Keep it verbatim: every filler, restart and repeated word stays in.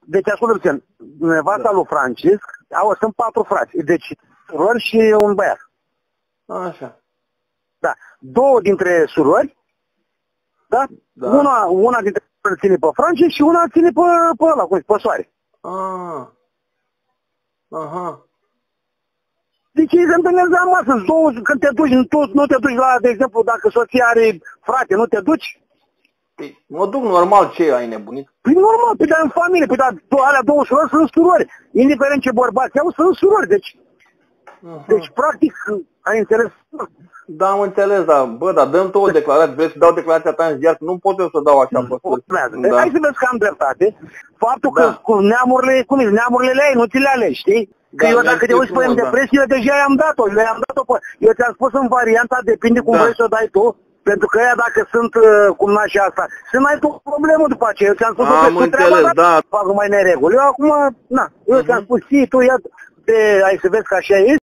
Deci, ascultă puțin, nevasta da. lui Francisc, au, sunt patru frați, deci surori și un băiat. Așa. Da. Două dintre surori, da? da. Una, una dintre surori ține pe Francisc și una ține pe, pe ăla, cum pe soare. Ah. Aha. Deci ei se întâlnesc la masă, două, când te duci, tu nu te duci la, de exemplu, dacă soția are frate, nu te duci? Păi, mă duc normal, ce ai nebunit? Păi normal, păi dar în familie, păi dar alea două surori sunt surori. Indiferent ce bărbați au, sunt surori, deci... Uh-huh. Deci, practic, ai înțeles? Da, am înțeles, dar, bă, dar dăm tu o declarație, vrei să dau declarația ta în ziar, nu pot eu să dau așa pe sus. Da. Hai să vezi că am dreptate. Faptul da. că cu neamurile, cum e, neamurile le ai, nu ți le alegi, știi? Că da, eu dacă te uiți pe în depresie, da. deja i-am dat-o, eu i-am dat-o pe... Eu ți-am spus în varianta, depinde cum da. vrei să o dai tu, pentru că ea dacă sunt, cum n-aș asta, să n-ai tu o problemă după aceea. Eu ți-am spus, am tu înțeles, treaba, da. fac mai nereguli. Eu acum, na, eu uh-huh. ți-am spus, ții, tu ia, te, ai să vezi că așa e.